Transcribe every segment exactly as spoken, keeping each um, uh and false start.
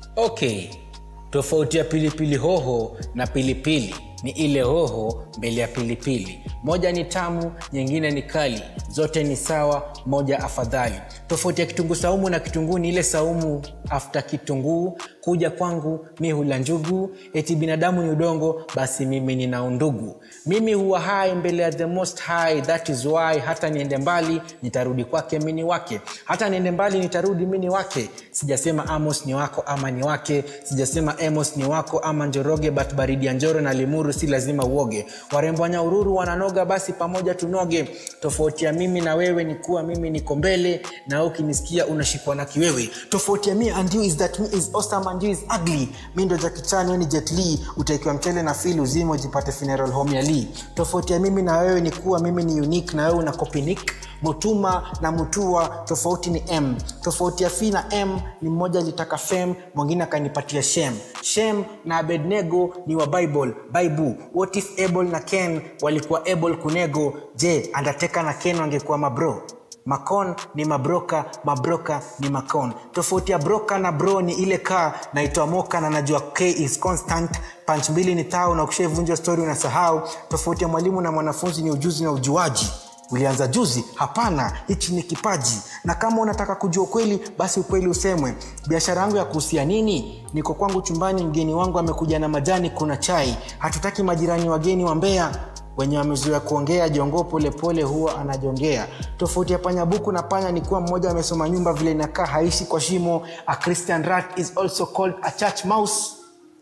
Okay, tofauti ya pilipili hoho na pilipili ni ile hoho mbele ya pilipili. Moja ni tamu, nyingine ni kali. Zote ni sawa, moja afadhali. Tofauti ya kitunguu saumu na kitunguu ni ile saumu after kitunguu. Kuja kwangu mi hula njugu, eti binadamu ni udongo, basi mimi nina undugu. Mimi huwa hai mbele ya the most high, that is why hata niende mbali nitarudi kwake mini wake. Hata niende mbali nitarudi mini wake. Sijasema Amos ni wako ama ni wake, sijasema Amos ni wako ama Njoroge, but baridi ya Njoro na Limuru si lazima uoge. Warembo wa Nyahururu wananoga, basi pamoja tunoge. Tofauti ya mimi na wewe ni kuwa mimi niko mbele na ukinisikia unashikwa na kiwewe. Tofauti ya me and you is that me is awesome and you is ugly. Mimi ndo Jackie Chan, wewe ni Jet Li, utaikiwa mchele na feel uzima ujipate funeral home ya Lee. Tofauti ya mimi na wewe ni kuwa mimi ni unique na wewe una copy nick. Mutuma na Mutua tofauti ni M. Tofauti ya F na M ni mmoja litaka fame, mwingine akanipatia shame. Shame na Abednego ni wa Bible, Bible. What if Abel na Ken walikuwa able kunego? Je, Undertaker na Ken wangekuwa mabro? Makon ni mabroka, mabroka ni makon. Tofauti ya broka na bro ni ile kaa naitwa Moka na najua K is constant. Punch mbili ni tao na ukishavunja story unasahau. Tofauti ya mwalimu na mwanafunzi ni ujuzi na ujuaji. Ulianza juzi? Hapana, hichi ni kipaji. Na kama unataka kujua ukweli, basi ukweli usemwe. Biashara yangu ya kuhusia nini? Niko kwangu chumbani, mgeni wangu amekuja na majani, kuna chai. Hatutaki majirani wageni wa Mbeya, wenye wamezoea kuongea jongo pole pole huwa anajongea. Tofauti ya panya buku na panya ni kuwa mmoja amesoma nyumba vile inakaa haishi kwa shimo. A Christian rat is also called a church mouse.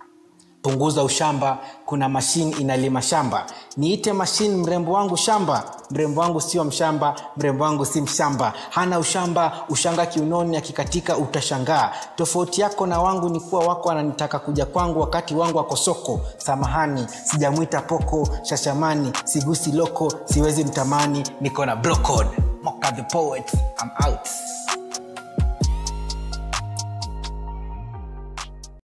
Punguza ushamba, kuna machine inalima shamba. Niite machine mrembo wangu shamba. Mrembo wangu sio mshamba, mrembo wangu si mshamba. Hana ushamba, ushanga kiunoni akikatika utashangaa. Tofauti yako na wangu ni kuwa wako ananitaka kuja kwangu wakati wangu wako soko. Samahani, sijamuita poko, shashamani, sigusi loko, siwezi mtamani, niko na bro code. Moka the Poet, I'm out.